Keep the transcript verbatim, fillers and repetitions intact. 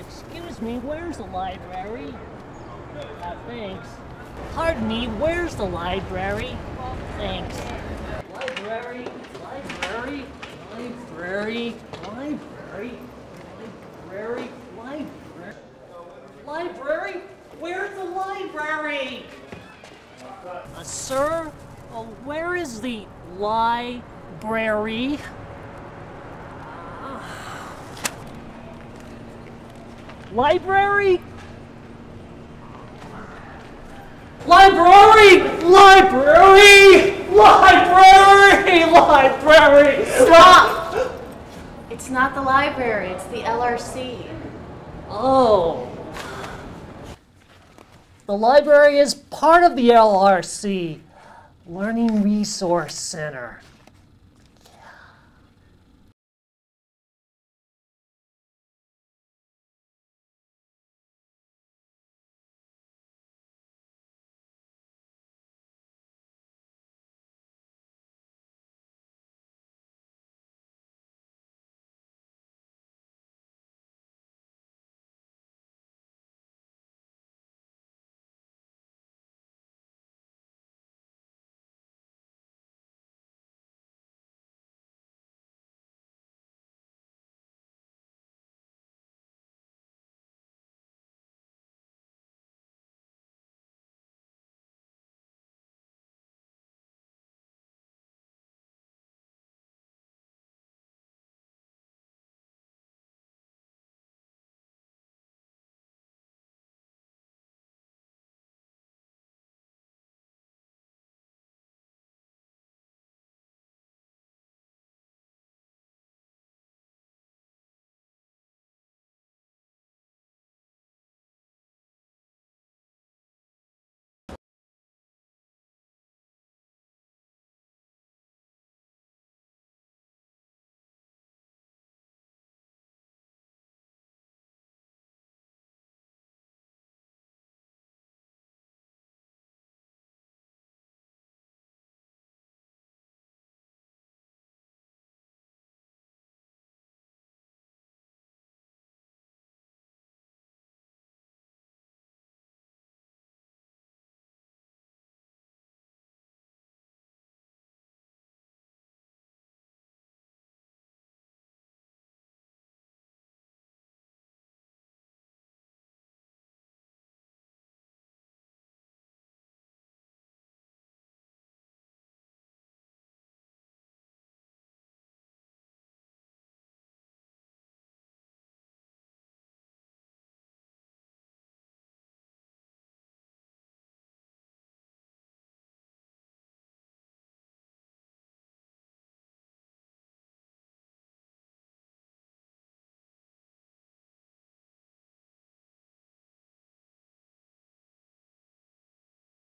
Excuse me, where's the library? Uh, thanks. Pardon me, where's the library? Thanks. Library, library, library, library, library, library, library? Where's the library? Uh, sir, uh, where is the library? Uh, library? Library! Library! Library! Library! Stop! It's not the library, it's the L R C. Oh. The library is part of the L R C, Learning Resource Center.